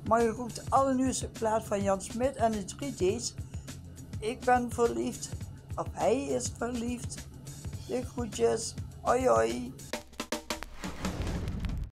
Maar je roept het allernieuwste plaat van Jan Smit en de 3D's. Ik ben verliefd, of hij is verliefd. De groetjes, hoi hoi.